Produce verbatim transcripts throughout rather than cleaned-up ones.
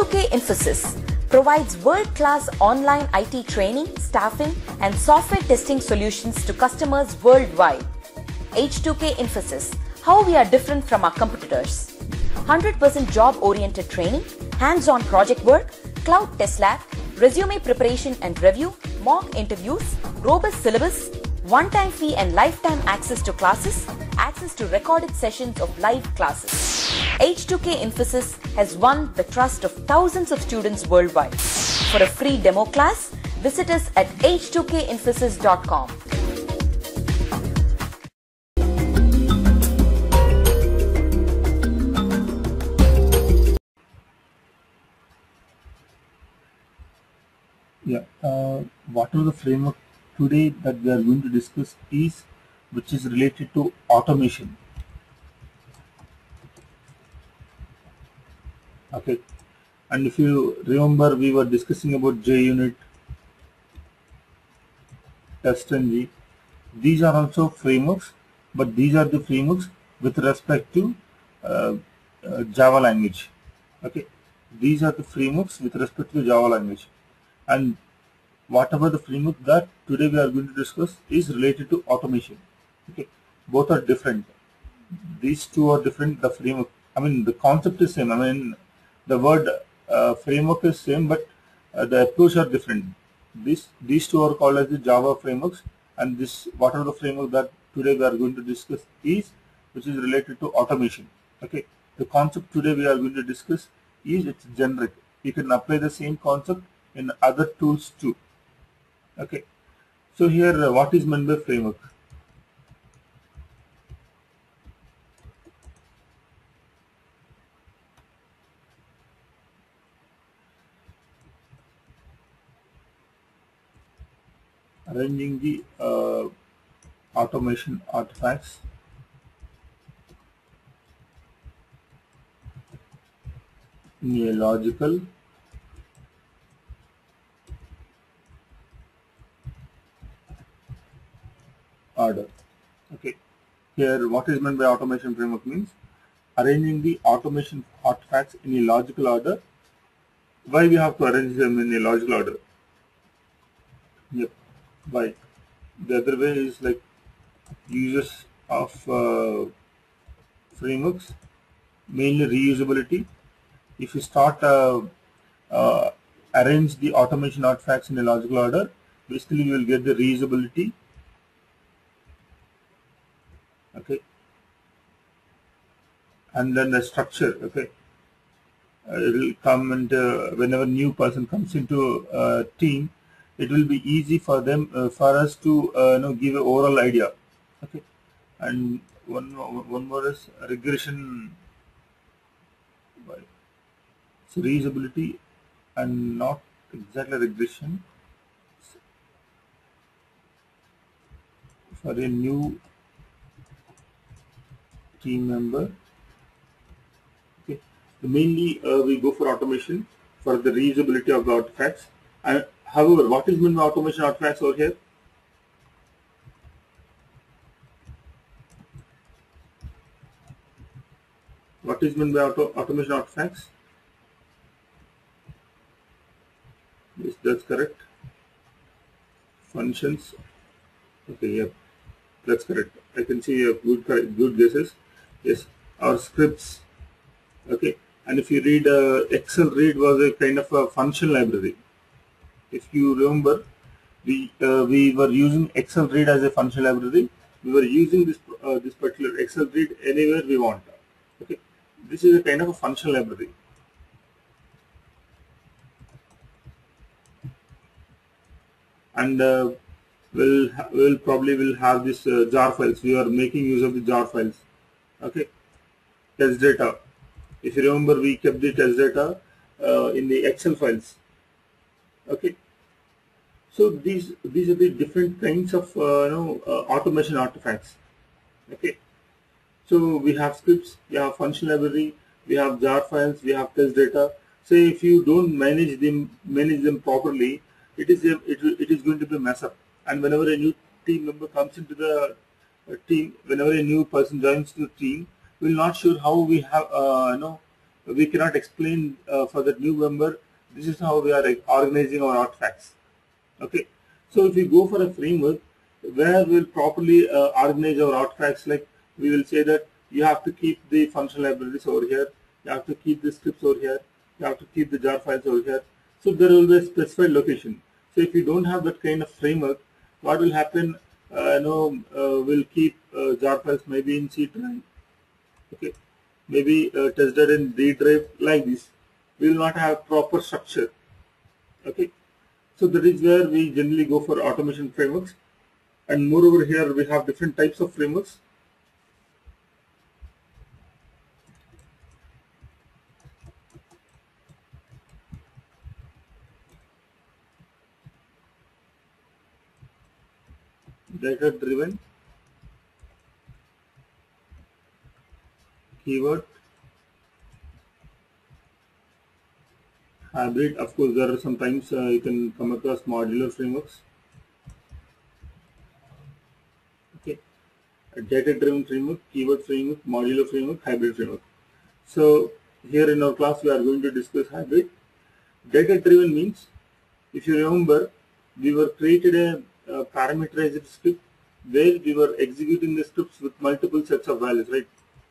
two K Infosys provides world-class online I T training, staffing, and software testing solutions to customers worldwide. H two K Infosys, how we are different from our competitors. one hundred percent job-oriented training, hands-on project work, cloud test lab, resume preparation and review, mock interviews, robust syllabus, one-time fee and lifetime access to classes, access to recorded sessions of live classes. H two K Infosys has won the trust of thousands of students worldwide. For a free demo class, visit us at h two k infosys dot com. Yeah, uh, whatever the framework today that we are going to discuss is which is related to automation. Okay, and if you remember, we were discussing about JUnit, TestNG. These are also frameworks, but these are the frameworks with respect to uh, uh, Java language. Okay, these are the frameworks with respect to Java language, and whatever the framework that today we are going to discuss is related to automation. Okay, both are different. These two are different. The framework, I mean, the concept is same. I mean, the word uh, framework is same, but uh, the approach are different. These these two are called as the Java frameworks, and this whatever the framework that today we are going to discuss is which is related to automation. Okay, the concept today we are going to discuss is it's generic. You can apply the same concept in other tools too. Okay, so here uh, what is meant by framework? Arranging the uh, automation artifacts in a logical order. Okay, here what is meant by automation framework means arranging the automation artifacts in a logical order. Why we have to arrange them in a logical order? Yep. Why? The other way is like uses of uh, frameworks, mainly reusability. If you start uh, uh, arrange the automation artifacts in a logical order, basically you will get the reusability. Okay, and then the structure. Okay, uh, it will come and uh, whenever new person comes into a team, it will be easy for them uh, for us to uh, you know give an overall idea. Okay, and one more, one more is regression. So reusability and not exactly regression for a new team member. Okay, so mainly uh, we go for automation for the reusability of the artifacts. And however, what is meant by automation artifacts over here? What is meant by auto automation artifacts? Yes, that's correct. Functions. Okay, yeah, that's correct. I can see a good good guesses. Yes, our scripts. Okay, and if you read uh, Excel read was a kind of a function library. If you remember, we uh, we were using Excel read as a function library. We were using this uh, this particular Excel read anywhere we want. Okay, this is a kind of a function library. And uh, we'll we'll probably will have this uh, jar files. We are making use of the jar files. Okay, test data. If you remember, we kept the test data uh, in the Excel files. Okay, so these these are the different kinds of uh, you know uh, automation artifacts. Okay, so we have scripts, we have function library, we have jar files, we have test data. So if you don't manage them manage them properly, it is a, it, it is going to be a mess up. And whenever a new team member comes into the uh, team, whenever a new person joins the team, we're not sure how we have uh, you know we cannot explain uh, for that new member, this is how we are organizing our artifacts. Okay, so if we go for a framework where we will properly uh, organize our artifacts, like we will say that you have to keep the functional libraries over here, you have to keep the scripts over here, you have to keep the jar files over here. So there will be a specified location. So if you don't have that kind of framework, what will happen? Uh, you know, uh, we'll keep uh, jar files maybe in C drive. Okay, maybe uh, tested in D drive, like this. We will not have proper structure. Okay, so that is where we generally go for automation frameworks. And moreover, here we have different types of frameworks. Data driven, keyword, hybrid. Of course, there are sometimes uh, you can come across modular frameworks. Okay, a data driven framework, keyword framework, modular framework, hybrid framework. So here in our class we are going to discuss hybrid. Data driven means, if you remember, we were created a, a parameterized script where we were executing the scripts with multiple sets of values, right?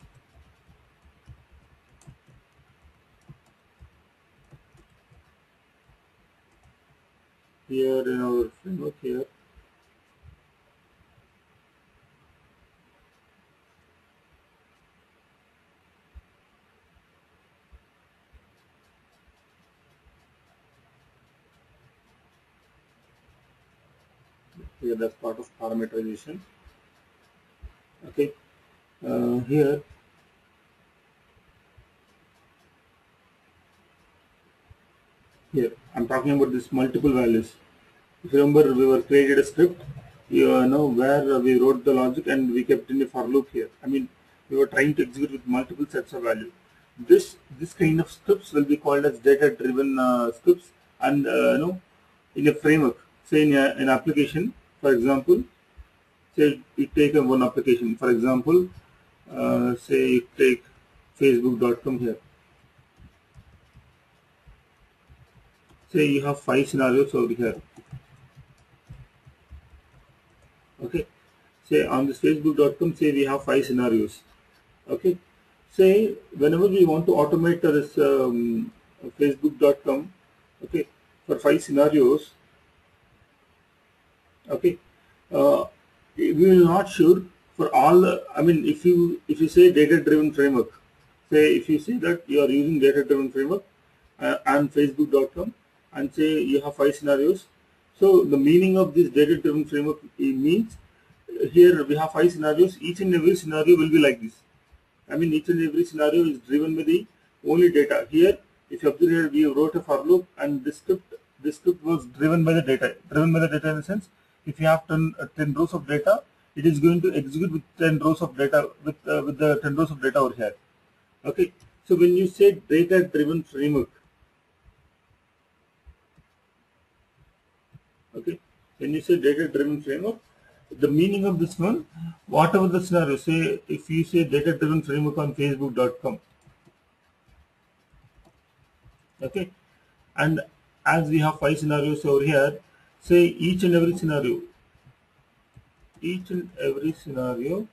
Here in our framework here, here that's part of parameterization. Okay, uh, here here I'm talking about this multiple values. If you remember, we were created a script, you know, where we wrote the logic and we kept in a for loop here. I mean, we were trying to execute with multiple sets of value. This this kind of scripts will be called as data-driven uh, scripts, and uh, you know, in a framework, say in a, an application, for example, say you take a one application, for example, uh, say you take Facebook dot com here. Say you have five scenarios over here. Okay, say on this Facebook dot com, say we have five scenarios. Okay, say whenever we want to automate this um, Facebook dot com, okay, for five scenarios, okay, uh, we will not sure for all the, I mean, if you if you say data driven framework, say if you say that you are using data driven framework uh, and Facebook dot com, and say you have five scenarios. So the meaning of this data driven framework, it means here we have five scenarios, each and every scenario will be like this. I mean, each and every scenario is driven by the only data. Here, if you observe here, we wrote a for loop, and this script this script was driven by the data. Driven by the data in the sense, if you have ten, uh, ten rows of data, it is going to execute with ten rows of data, with uh, with the ten rows of data over here. Okay, so when you say data driven framework, okay, when you say data driven framework, the meaning of this one, whatever the scenario, say if you say data driven framework on Facebook dot com, okay, and as we have five scenarios over here, say each and every scenario, each and every scenario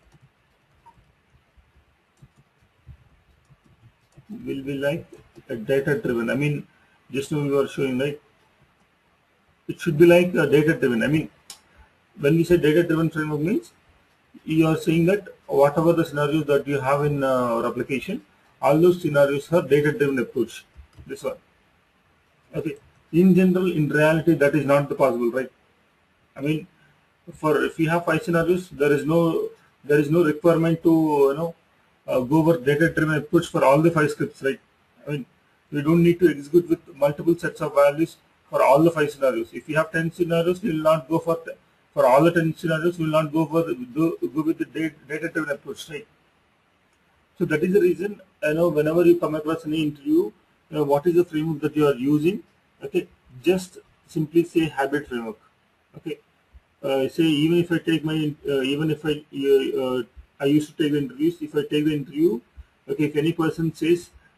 will be like a data driven. I mean, just now we were showing, right? It should be like a data driven. I mean, when we say data driven framework means, you are saying that whatever the scenarios that you have in uh, our application, all those scenarios are data driven approach. This one. Okay. In general, in reality, that is not the possible, right? I mean, for if you have five scenarios, there is no there is no requirement to you know uh, go over data driven approach for all the five scripts, right? I mean, we don't need to execute with multiple sets of values for all the five scenarios. If you have ten scenarios, we will not go for for all the ten scenarios. We will not go for do, go with the data driven approach, right? So that is the reason, you know, whenever you come across any interview, you know, what is the framework that you are using? Okay, just simply say hybrid framework. Okay, uh, say even if I take my uh, even if I uh, uh, I used to take the interviews. If I take the interview, okay, if any person says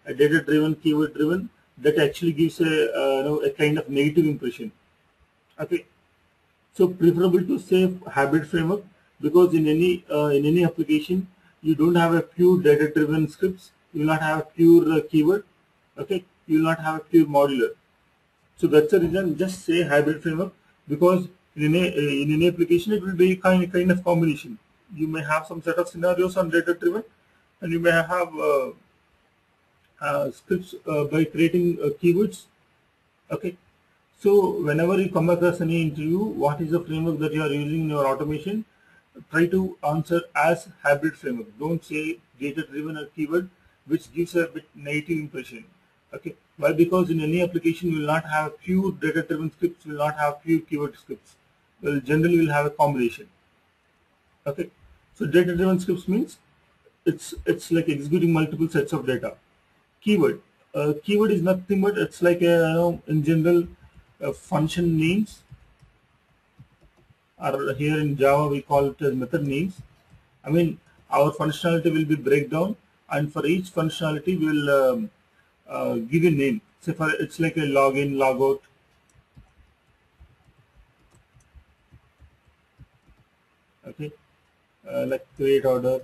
a data driven, keyword driven, that actually gives a, uh, you know, a kind of negative impression. Okay, so preferable to say hybrid framework, because in any uh, in any application you don't have a pure data driven scripts, you will not have a pure uh, keyword. Okay, you will not have a pure modular. So that's the reason just say hybrid framework, because in any in any application it will be kind kind of combination. You may have some set of scenarios on data driven, and you may have uh, uh, scripts uh, by creating uh, keywords. Okay, so whenever you come across any interview, what is the framework that you are using in your automation? Try to answer as hybrid framework. Don't say data driven or keyword, which gives a bit negative impression. Okay, why? Because in any application you will not have pure data driven scripts, will not have pure keyword scripts. Well, generally will have a combination. Okay, so data driven scripts means it's it's like executing multiple sets of data. Keyword, uh, keyword is nothing but it's like a, you know, in general uh, function names, or here in Java we call it as method names. I mean, our functionality will be breakdown, and for each functionality we will um, uh, give a name. So for it's like a login, logout. Okay, uh, like create order.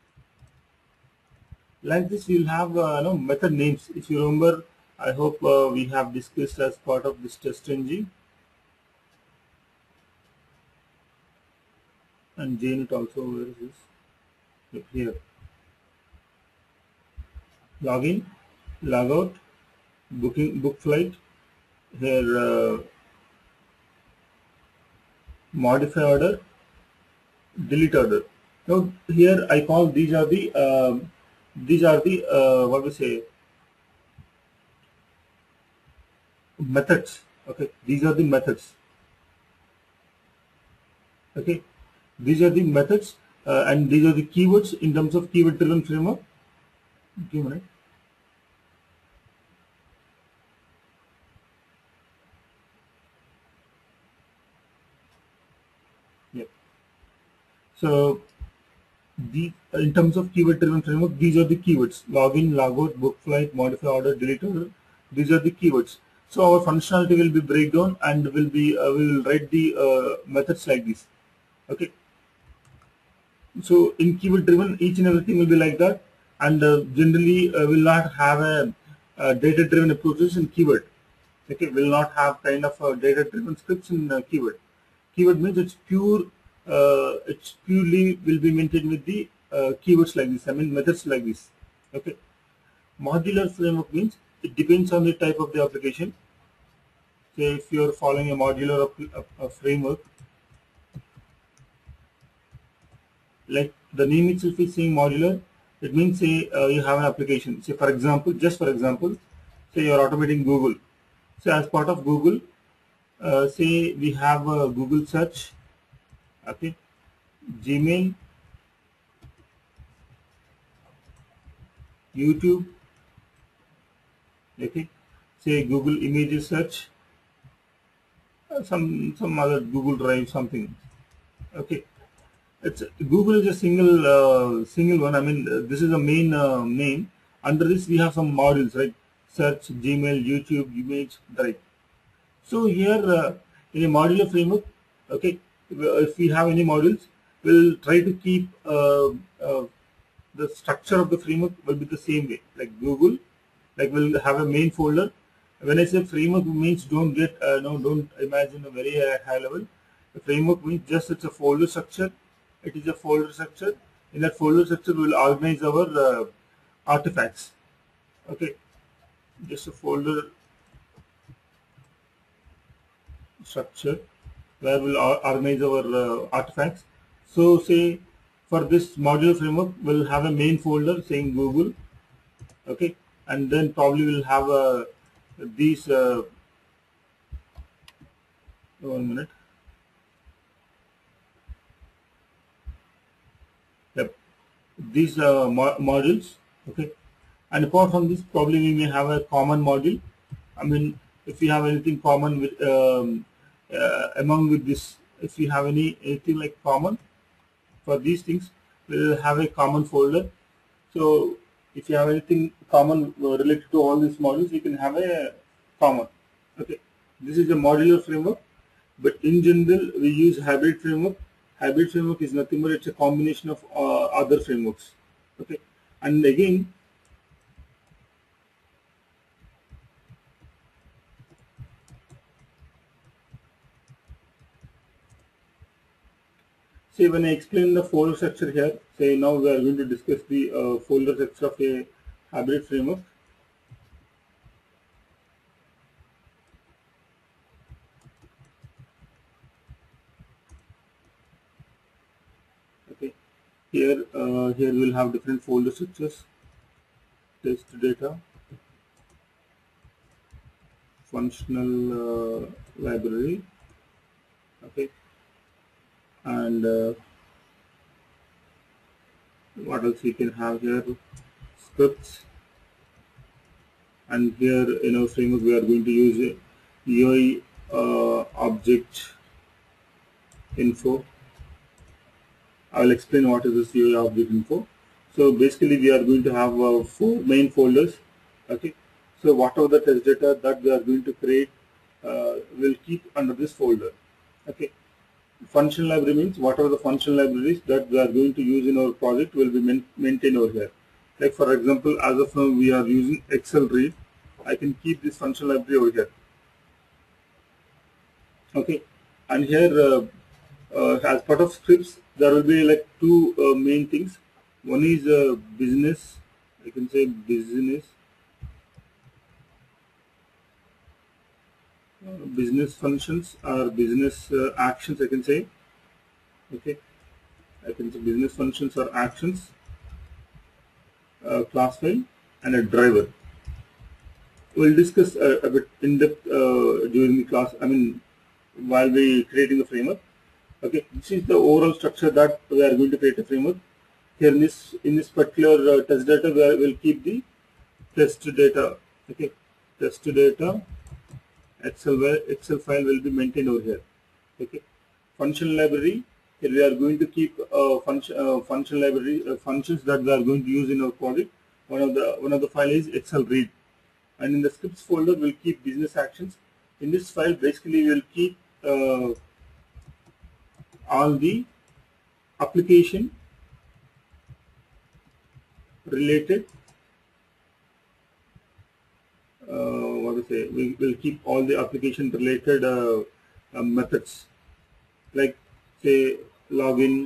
Like this, we will have uh, you know, method names. If you remember, I hope uh, we have discussed as part of this TestNG and JUnit also. Where is this? Look here. Login, logout, booking, book flight. Here, uh, modify order, delete order. Now here I call these are the uh, these are the uh, what we say methods. Okay, these are the methods. Okay, these are the methods uh, and these are the keywords in terms of keyword driven framework. Give me a minute. Yeah. So the in terms of keyword driven framework, these are the keywords: login, logout, book flight, modify order, delete order. These are the keywords. So our functionality will be breakdown and will be uh, we will write the uh, methods like this. Okay. So in keyword driven, each and everything will be like that, and uh, generally uh, will not have a, a data driven approaches in keyword. Okay, will not have kind of a data driven scripts in uh, keyword. Keyword means it's pure. Uh, it's purely will be maintained with the uh, keywords like this. I mean methods like this. Okay. Modular framework means it depends on the type of the application. Say if you are following a modular a, a framework, like the name itself is saying modular, it means say uh, you have an application. Say for example, just for example, say you are automating Google. So as part of Google, uh, say we have a Google search, okay, Gmail, YouTube, okay, say Google images search, uh, some some other Google Drive something, okay. It's Google is a single uh, single one. I mean, uh, this is the main uh, name. Under this, we have some modules, right? Search, Gmail, YouTube, image, Drive. So here, uh, in a modular framework, okay, if we have any modules, we'll try to keep uh, uh, the structure of the framework will be the same way. Like Google, like we'll have a main folder. When I say framework, means don't get uh, no, don't imagine a very uh, high level. The framework means just it's a folder structure. It is a folder structure. In that folder structure, we will organize our uh, artifacts. Okay, just a folder structure where we'll organize our uh, artifacts. So, say for this modular framework, we'll have a main folder saying Google. Okay, and then probably we'll have uh, these. Uh, one minute. Yep. These uh, mo modules, okay, and apart from this, probably we may have a common module. I mean, if we have anything common with um, uh, among with this, if we have any anything like common for these things, we'll have a common folder. So if you have anything common uh, related to all these modules, you can have a common. Okay, this is a modular framework, but in general we use hybrid framework. Hybrid framework is nothing but it's a combination of uh, other frameworks. Okay, and again, say when I explain the folder structure here, say now we are going to discuss the uh, folder structure of a hybrid framework. Okay, here uh, here we'll have different folder structures: test data, functional uh, library. Okay, and uh, what else we can have here? Scripts. And here in our framework we are going to use U I uh, object info. I will explain what is this U I object info. So basically we are going to have uh, four main folders. Okay, so whatever the test data that we are going to create uh, will keep under this folder. Okay, function library means whatever the function libraries that we are going to use in our project will be main maintained over here. Like for example, as of now we are using Excel read. I can keep this function library over here. Okay, and here uh, uh, as part of scripts there will be like two uh, main things. One is uh, business. I can say business uh, business functions or business uh, actions. I can say. Okay, I can say business functions or actions. Uh, class file and a driver. We'll discuss uh, a bit in depth uh, during the class. I mean, while we creating the framework. Okay, this is the overall structure that we are going to create a framework. Here in this in this particular uh, test data, we will keep the test data. Okay, test data. Excel Excel file will be maintained over here. Okay, function library. Here we are going to keep uh, function uh, function library uh, functions that we are going to use in our project. One of the one of the file is Excel read, and in the scripts folder we'll keep business actions. In this file, basically we'll keep uh, all the application related. Uh, what to say? We will keep all the application related uh, uh, methods, like say login,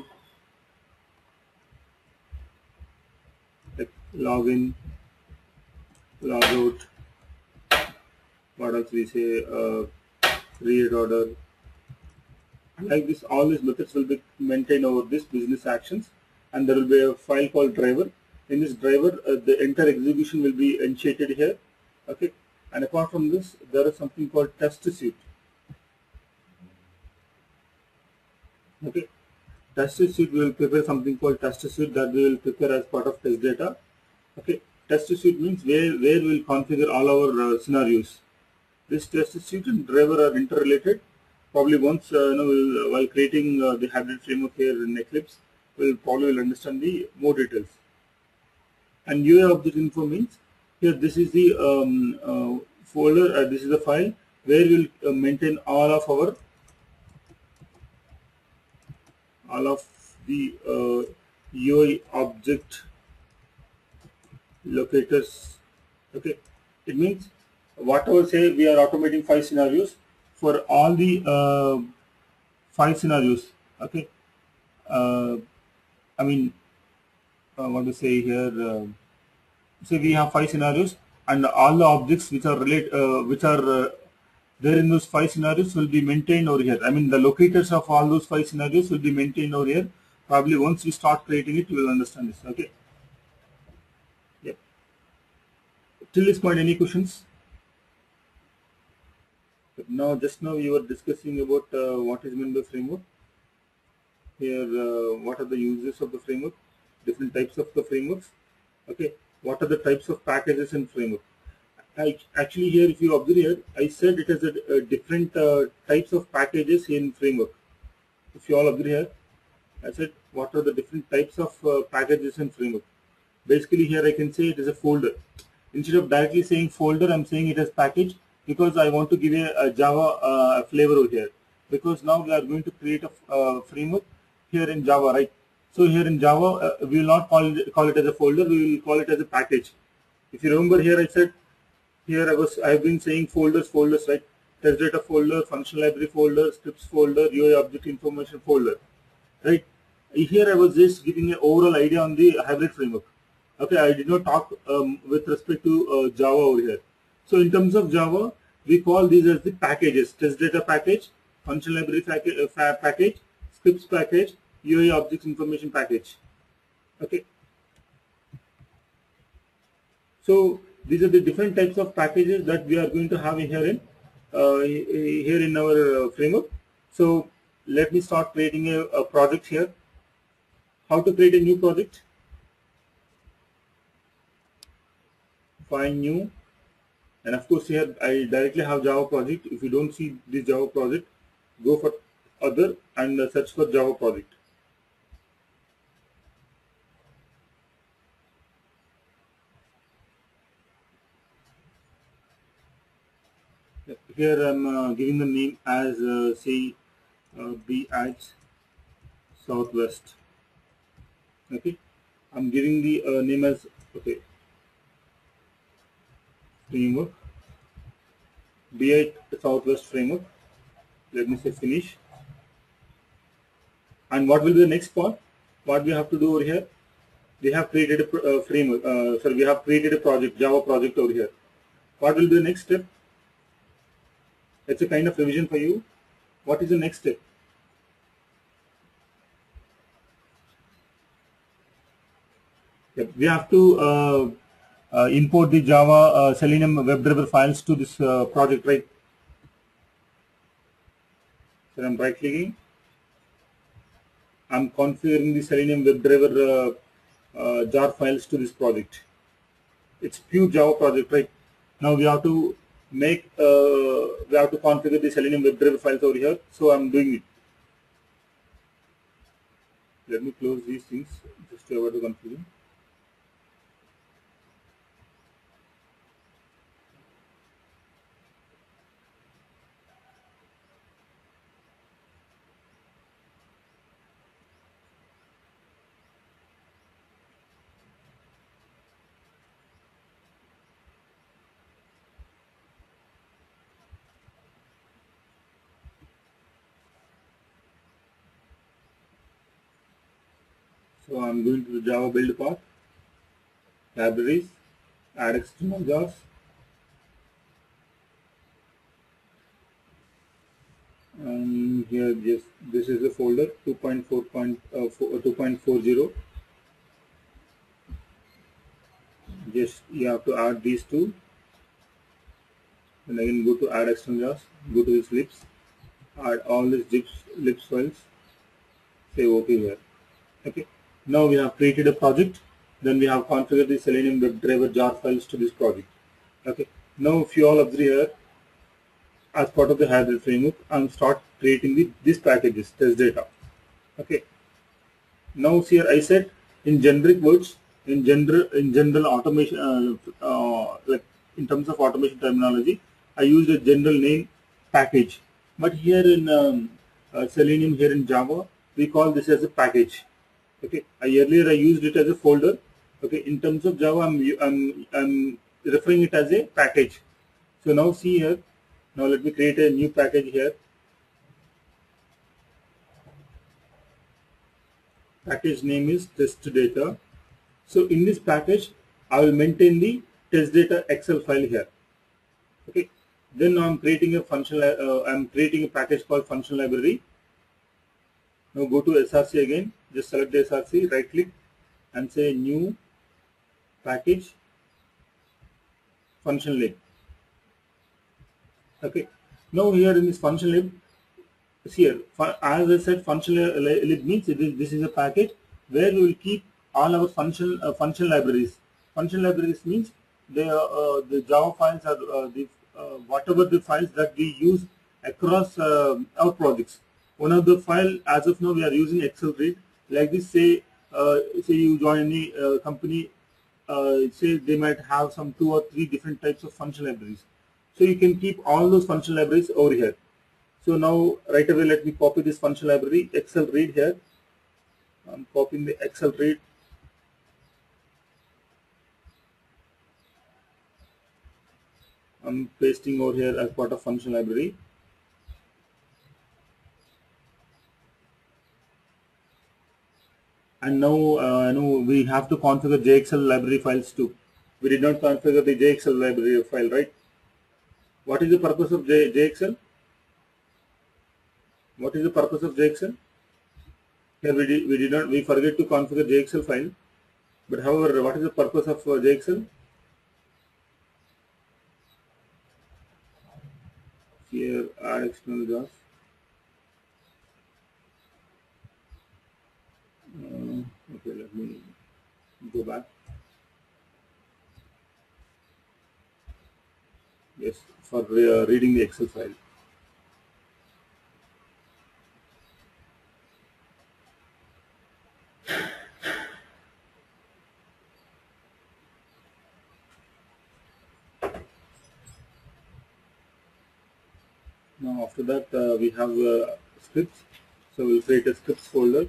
like login, logout. What else we say? Uh, create order. Like this, all these methods will be maintained over this business actions, and there will be a file called driver. In this driver, uh, the entire execution will be enunciated here. Okay, and apart from this, there is something called test suite. Okay, test suite we will prepare something called test suite that we will prepare as part of test data. Okay, test suite means where where we will configure all our uh, scenarios. This test suite and driver are interrelated. Probably once uh, you know we'll, while creating uh, the hybrid framework here in Eclipse, we'll probably will understand the more details. And U I object info means here this is the um, uh, folder. Uh, this is the file where we'll uh, maintain all of our all of the uh, U I object locators. Okay, it means whatever say we are automating five scenarios. For all the uh, five scenarios, okay, uh, I mean, uh, what to say here, uh, say we have five scenarios and all the objects which are relate, uh, which are uh, there in those five scenarios will be maintained over here. I mean, the locators of all those five scenarios will be maintained over here. Probably once we start creating it, you will understand this, okay. Yep. Till this point, any questions? Now, just now you were discussing about uh, what is meant by framework. Here, uh, what are the uses of the framework? Different types of the frameworks. Okay, what are the types of packages in framework? I, actually, here, if you observe here, I said it has a, a different uh, types of packages in framework. If you all agree here, I said what are the different types of uh, packages in framework. Basically here I can say it is a folder. Instead of directly saying folder, I'm saying it as package, because I want to give a, a Java uh, flavor over here. Because now we are going to create a uh, framework here in Java, right? So here in Java, uh, we will not call it, call it as a folder, we will call it as a package. If you remember here, I said, here I was, I have been saying folders, folders, right? Test data folder, function library folder, scripts folder, U I object information folder, right? Here I was just giving an overall idea on the hybrid framework. Okay, I did not talk um, with respect to uh, Java over here. So in terms of Java, we call these as the packages: test data package, function library package, uh, package, scripts package, U I objects information package. Okay. So these are the different types of packages that we are going to have here in uh, here in our uh, framework. So let me start creating a, a project here. How to create a new project? Find new, and of course here I directly have Java project. If you don't see this Java project, go for other and uh, search for Java project. Here I'm uh, giving the name as uh, say uh, B H Southwest. Okay, I'm giving the uh, name as okay framework, B H Southwest framework. Let me say finish. And what will be the next part? What we have to do over here? We have created a uh, framework. Uh, sorry, we have created a project, Java project over here. What will be the next step? It's a kind of revision for you. What is the next step? Yep. We have to uh, uh, import the Java uh, Selenium WebDriver files to this uh, project, right? So I'm right clicking. I'm configuring the Selenium WebDriver uh, uh, jar files to this project. It's pure Java project, right? Now we have to make uh, we have to configure the Selenium WebDriver files over here. So I'm doing it. Let me close these things just to avoid the confusion. So I'm going to the Java build path, libraries, add external jars, and here just this is the folder two point four point zero. Just you have to add these two, and again go to add external jars, go to this libs, add all these libs, libs files, say OK here. Okay. Now we have created a project, then we have configured the Selenium WebDriver jar files to this project. Okay. Now if you all observe here, as part of the hybrid framework, I'm start creating the these packages, test data. Okay. Now here I said in generic words, in general in general automation, uh, uh, like in terms of automation terminology, I used a general name package. But here in um, uh, Selenium, here in Java, we call this as a package. Okay, I, earlier I used it as a folder. Okay, in terms of Java, I'm, I'm, I'm referring it as a package. So now see here, now let me create a new package here. Package name is test data. So in this package, I will maintain the test data Excel file here. Okay, then now I'm creating a function, uh, I'm creating a package called function library. Now go to S R C again, just select the S R C, right click and say new package function lib. Okay, now here in this function lib, see here, as I said, function lib means it is, this is a package where we will keep all our function uh, function libraries. Function libraries means the uh, the Java files are uh, the uh, whatever the files that we use across uh, our projects. One of the file as of now we are using Excel read. Like this, say uh, say you join any uh, company uh, say they might have some two or three different types of function libraries. So you can keep all those function libraries over here. So now right away let me copy this function library, Excel read here. I'm copying the Excel read. I'm pasting over here as part of function library. And now uh, know we have to configure J X L library files too. We did not configure the J X L library file, right? What is the purpose of J JXL? What is the purpose of J X L? Here we did, we did not, we forget to configure J X L file. But however, what is the purpose of uh, J X L? Here, add external jobs. Uh, okay, let me go back. Yes, for uh, reading the Excel file. Now after that uh, we have uh, scripts, so we'll create a scripts folder.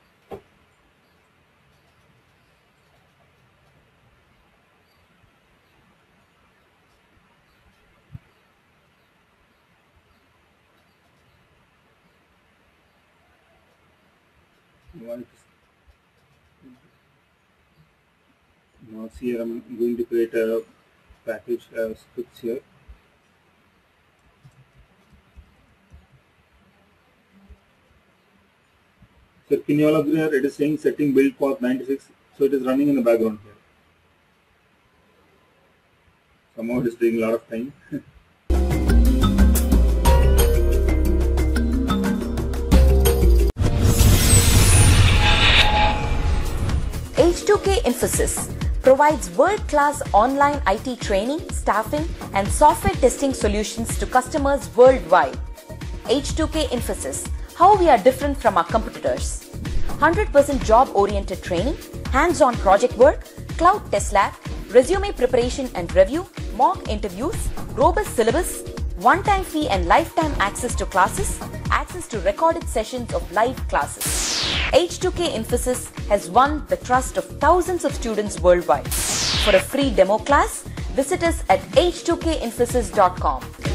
Now here I'm going to create a package uh, scripts here. So can you all agree here? It is saying setting build path ninety-six, so it is running in the background here. Somehow it is taking a lot of time. H two K Infosys provides world-class online I T training, staffing, and software testing solutions to customers worldwide. H two K Infosys, how we are different from our competitors. one hundred percent job-oriented training, hands-on project work, cloud test lab, resume preparation and review, mock interviews, robust syllabus, one-time fee and lifetime access to classes, access to recorded sessions of live classes. H two K Infosys has won the trust of thousands of students worldwide. For a free demo class, visit us at h two k infosys dot com.